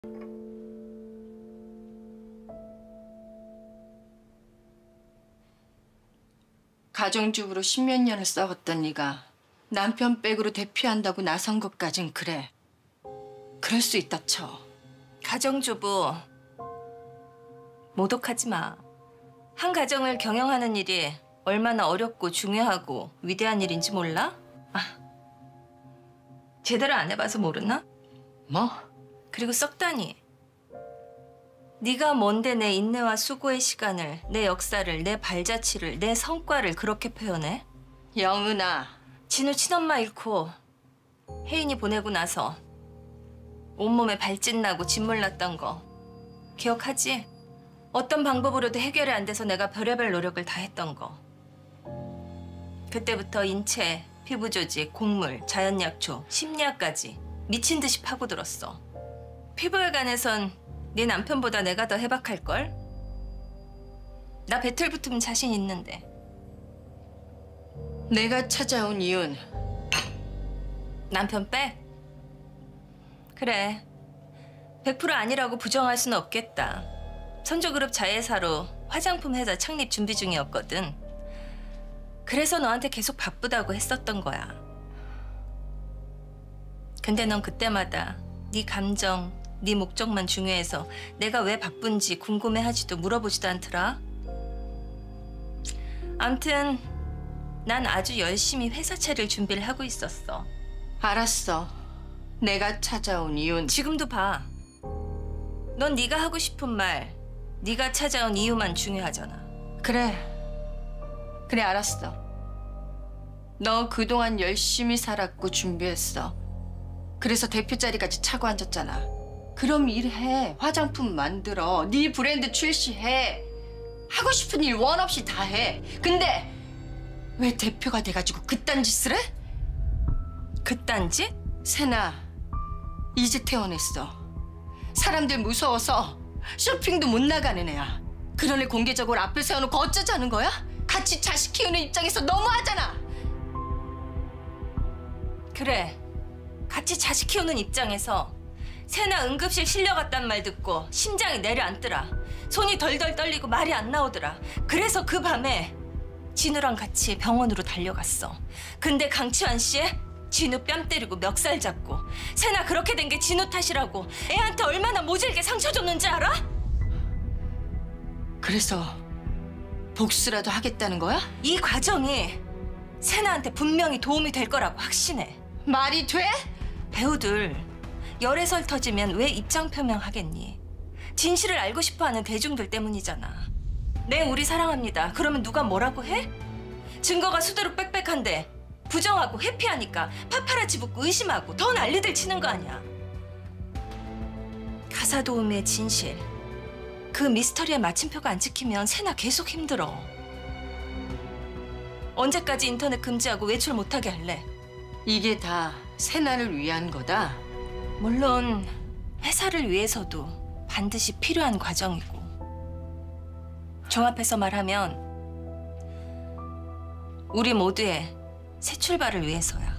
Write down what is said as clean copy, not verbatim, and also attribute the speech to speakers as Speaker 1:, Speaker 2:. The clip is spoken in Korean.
Speaker 1: 가정주부로 십몇 년을 싸웠던 네가 남편 백으로 대피한다고 나선 것까진 그래. 그럴 수 있다 쳐.
Speaker 2: 가정주부 모독하지 마. 한 가정을 경영하는 일이 얼마나 어렵고 중요하고 위대한 일인지 몰라? 제대로 안 해봐서 모르나?
Speaker 1: 뭐?
Speaker 2: 그리고 썩다니. 네가 뭔데 내 인내와 수고의 시간을, 내 역사를, 내 발자취를, 내 성과를 그렇게 표현해?
Speaker 1: 영은아.
Speaker 2: 진우 친엄마 잃고 혜인이 보내고 나서 온몸에 발진 나고 진물 났던 거 기억하지? 어떤 방법으로도 해결이 안 돼서 내가 별의별 노력을 다 했던 거. 그때부터 인체, 피부 조직, 곡물, 자연약초, 심리학까지 미친 듯이 파고들었어. 피부에 관해선 네 남편보다 내가 더 해박할걸? 나 배틀 붙으면 자신 있는데.
Speaker 1: 내가 찾아온 이유는
Speaker 2: 남편 빼? 그래. 100% 아니라고 부정할 수는 없겠다. 선조그룹 자회사로 화장품 회사 창립 준비 중이었거든. 그래서 너한테 계속 바쁘다고 했었던 거야. 근데 넌 그때마다 네 감정, 네 목적만 중요해서 내가 왜 바쁜지 궁금해하지도 물어보지도 않더라. 암튼 난 아주 열심히 회사 차릴 준비를 하고 있었어.
Speaker 1: 알았어. 내가 찾아온 이유는
Speaker 2: 지금도 봐. 넌 네가 하고 싶은 말, 네가 찾아온 이유만 중요하잖아.
Speaker 1: 그래 알았어. 너 그동안 열심히 살았고 준비했어. 그래서 대표 자리까지 차고 앉았잖아. 그럼 일해. 화장품 만들어. 네 브랜드 출시해. 하고 싶은 일 원 없이 다 해. 근데 왜 대표가 돼가지고 그딴 짓을 해?
Speaker 2: 그딴 짓?
Speaker 1: 세나, 이제 퇴원했어. 사람들 무서워서 쇼핑도 못 나가는 애야. 그런 애 공개적으로 앞에 세워놓고 어쩌자는 거야? 같이 자식 키우는 입장에서 너무하잖아.
Speaker 2: 그래. 같이 자식 키우는 입장에서 세나 응급실 실려갔단 말 듣고 심장이 내려앉더라. 손이 덜덜 떨리고 말이 안 나오더라. 그래서 그 밤에 진우랑 같이 병원으로 달려갔어. 근데 강치환 씨 진우 뺨 때리고 멱살 잡고 세나 그렇게 된 게 진우 탓이라고 애한테 얼마나 모질게 상처 줬는지 알아?
Speaker 1: 그래서 복수라도 하겠다는 거야?
Speaker 2: 이 과정이 세나한테 분명히 도움이 될 거라고 확신해.
Speaker 1: 말이 돼?
Speaker 2: 배우들 열애설 터지면 왜 입장 표명하겠니? 진실을 알고 싶어하는 대중들 때문이잖아. 네, 우리 사랑합니다. 그러면 누가 뭐라고 해? 증거가 수두룩 빽빽한데 부정하고 회피하니까 파파라치 붙고 의심하고 더 난리들 치는 거 아니야. 가사 도우미의 진실, 그 미스터리의 마침표가 안 찍히면 세나 계속 힘들어. 언제까지 인터넷 금지하고 외출 못하게 할래?
Speaker 1: 이게 다 세나를 위한 거다.
Speaker 2: 물론 회사를 위해서도 반드시 필요한 과정이고, 종합해서 말하면 우리 모두의 새 출발을 위해서야.